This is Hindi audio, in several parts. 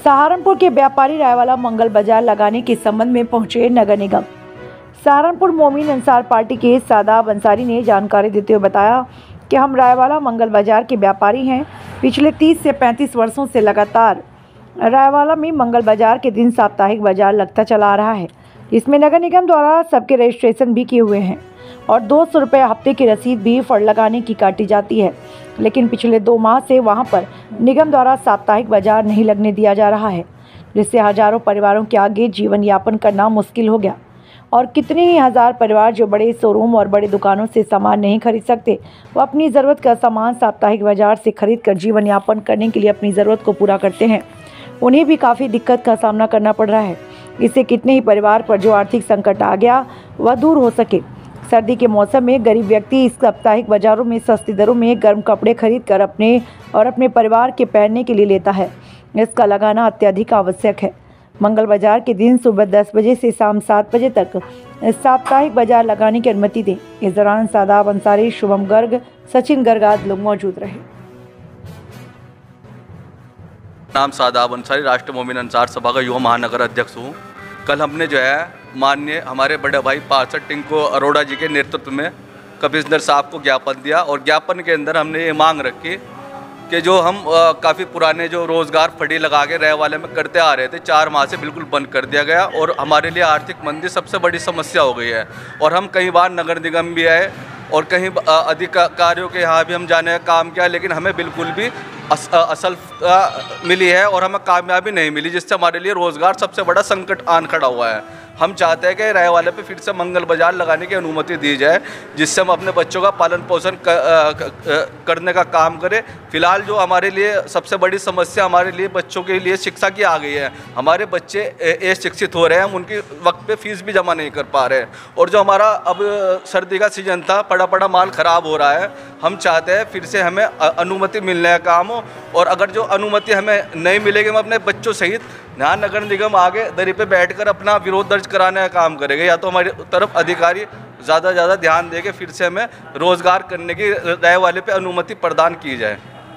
सहारनपुर के व्यापारी रायवाला मंगल बाजार लगाने के संबंध में पहुंचे नगर निगम। सहारनपुर मोमिन अंसार पार्टी के सादाब अंसारी ने जानकारी देते हुए बताया कि हम रायवाला मंगल बाजार के व्यापारी हैं। पिछले 30 से 35 वर्षों से लगातार रायवाला में मंगल बाजार के दिन साप्ताहिक बाजार लगता चला आ रहा है। इसमें नगर निगम द्वारा सबके रजिस्ट्रेशन भी किए हुए हैं और 200 रुपये हफ्ते की रसीद भी फड़ लगाने की काटी जाती है। लेकिन पिछले 2 माह से वहां पर निगम द्वारा साप्ताहिक बाजार नहीं लगने दिया जा रहा है, जिससे हजारों परिवारों के आगे जीवन यापन करना मुश्किल हो गया। और कितने ही हजार परिवार जो बड़े शोरूम और बड़े दुकानों से सामान नहीं खरीद सकते, वो अपनी ज़रूरत का सामान साप्ताहिक बाजार से खरीद कर जीवन यापन करने के लिए अपनी ज़रूरत को पूरा करते हैं। उन्हें भी काफ़ी दिक्कत का सामना करना पड़ रहा है। इससे कितने ही परिवार पर जो आर्थिक संकट आ गया वह दूर हो सके। सर्दी के मौसम में गरीब व्यक्ति इस साप्ताहिक बाज़ारों में सस्ती दरों में गर्म कपड़े खरीद कर अपने परिवार के पहनने के लिए लेता है। इसका लगाना अत्यधिक आवश्यक है। मंगल बाजार के दिन सुबह 10 बजे से शाम 7 बजे तक साप्ताहिक बाजार लगाने की अनुमति दें। इस दौरान सादाब अंसारी, शुभम गर्ग, सचिन गर्ग आदि लोग मौजूद रहे। नाम सादाब अंसारी, राष्ट्रीय मोमिन अंसार सभा का युवा महानगर अध्यक्ष हूँ। कल हमने जो है माननीय हमारे बड़े भाई पार्षद टिंकू अरोड़ा जी के नेतृत्व में कमिश्नर साहब को ज्ञापन दिया और ज्ञापन के अंदर हमने ये मांग रखी कि जो हम काफ़ी पुराने जो रोज़गार फड़ी लगा के रायवाला में करते आ रहे थे, 4 माह से बिल्कुल बंद कर दिया गया और हमारे लिए आर्थिक मंदी सबसे बड़ी समस्या हो गई है। और हम कई बार नगर निगम भी आए और कहीं अधिकारियों के यहाँ भी हम जाने का काम किया, लेकिन हमें बिल्कुल भी असल मिली है और हमें कामयाबी नहीं मिली, जिससे हमारे लिए रोज़गार सबसे बड़ा संकट आन खड़ा हुआ है। हम चाहते हैं कि रायवाला पे फिर से मंगल बाजार लगाने की अनुमति दी जाए, जिससे हम अपने बच्चों का पालन पोषण करने का काम करें। फिलहाल जो हमारे लिए सबसे बड़ी समस्या हमारे लिए बच्चों के लिए शिक्षा की आ गई है। हमारे बच्चे अशिक्षित हो रहे हैं, हम उनकी वक्त पे फीस भी जमा नहीं कर पा रहे हैं। और जो हमारा अब सर्दी का सीजन था, पड़ा माल ख़राब हो रहा है। हम चाहते हैं फिर से हमें अनुमति मिलने का काम हो, और अगर जो अनुमति हमें नहीं मिलेगी, हम अपने बच्चों सहित यहाँ नगर निगम आगे दरी पे बैठकर अपना विरोध दर्ज कराने का काम करेंगे। या तो हमारी तरफ अधिकारी ज़्यादा ध्यान देके फिर से हमें रोज़गार करने की रायवाले पे अनुमति प्रदान की जाए।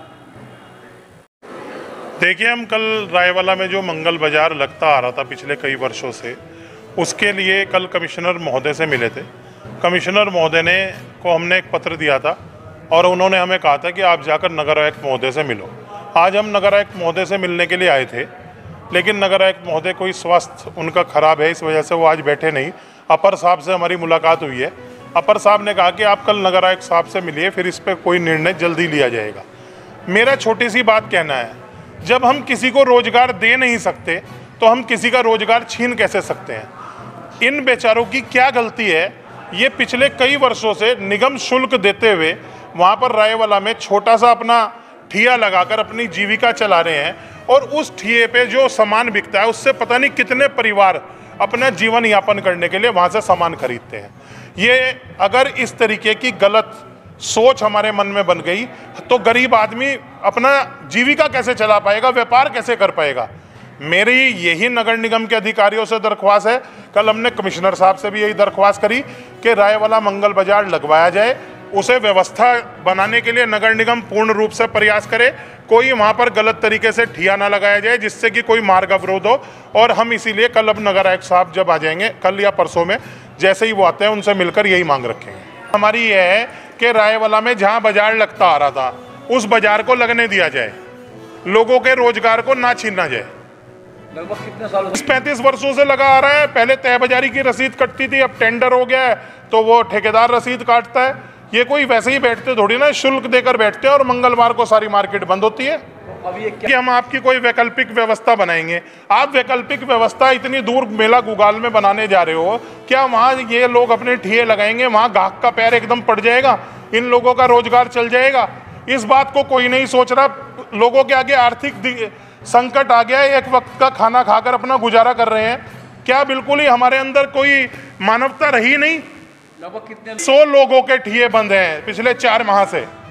देखिए, हम कल रायवाला में जो मंगल बाजार लगता आ रहा था पिछले कई वर्षों से, उसके लिए कल कमिश्नर महोदय से मिले थे। कमिश्नर महोदय को हमने एक पत्र दिया था और उन्होंने हमें कहा था कि आप जाकर नगर आयुक्त महोदय से मिलो। आज हम नगर आयुक्त महोदय से मिलने के लिए आए थे, लेकिन नगर आयुक्त महोदय कोई स्वास्थ्य उनका खराब है, इस वजह से वो आज बैठे नहीं। अपर साहब से हमारी मुलाकात हुई है। अपर साहब ने कहा कि आप कल नगर आयुक्त साहब से मिलिए, फिर इस पर कोई निर्णय जल्दी लिया जाएगा। मेरा छोटी सी बात कहना है, जब हम किसी को रोजगार दे नहीं सकते तो हम किसी का रोजगार छीन कैसे सकते हैं? इन बेचारों की क्या गलती है? ये पिछले कई वर्षों से निगम शुल्क देते हुए वहाँ पर रायवाला में छोटा सा अपना ठिया लगाकर अपनी जीविका चला रहे हैं, और उस ठिये पे जो सामान बिकता है उससे पता नहीं कितने परिवार अपना जीवन यापन करने के लिए वहाँ से सामान खरीदते हैं। ये अगर इस तरीके की गलत सोच हमारे मन में बन गई तो गरीब आदमी अपना जीविका कैसे चला पाएगा, व्यापार कैसे कर पाएगा? मेरी यही नगर निगम के अधिकारियों से दरख्वास्त है। कल हमने कमिश्नर साहब से भी यही दरख्वास्त करी कि रायवाला मंगल बाजार लगवाया जाए। उसे व्यवस्था बनाने के लिए नगर निगम पूर्ण रूप से प्रयास करे। कोई वहाँ पर गलत तरीके से ठिया ना लगाया जाए जिससे कि कोई मार्ग अवरोध हो। और हम इसीलिए कल अब नगर आयुक्त साहब जब आ जाएंगे, कल या परसों में, जैसे ही वो आते हैं उनसे मिलकर यही मांग रखेंगे। हमारी ये है कि रायवाला में जहाँ बाजार लगता आ रहा था उस बाजार को लगने दिया जाए, लोगों के रोजगार को ना छीना जाए। लगभग कितने सालों से? 35 वर्षों से लगा आ रहा है। पहले तय बाजारी की रसीद कटती थी, अब टेंडर हो गया है तो वो ठेकेदार रसीद काटता है। ये कोई वैसे ही बैठते थोड़ी ना, शुल्क देकर बैठते हैं और मंगलवार को सारी मार्केट बंद होती है। अब ये कि हम आपकी कोई वैकल्पिक व्यवस्था बनाएंगे। आप वैकल्पिक व्यवस्था इतनी दूर मेला गुगाल में बनाने जा रहे हो, क्या वहाँ ये लोग अपने ठिये लगाएंगे, वहाँ गाहक का पैर एकदम पड़ जाएगा, इन लोगों का रोजगार चल जाएगा? इस बात को कोई नहीं सोच रहा। लोगों के आगे आर्थिक संकट आ गया है, एक वक्त का खाना खाकर अपना गुजारा कर रहे हैं। क्या बिल्कुल ही हमारे अंदर कोई मानवता रही नहीं? लगभग कितने 100 लोगों के ठिये बंद हैं पिछले 4 माह से।